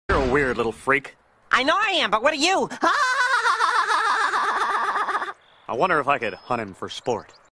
You're a weird little freak. I know I am, but what are you? I wonder if I could hunt him for sport.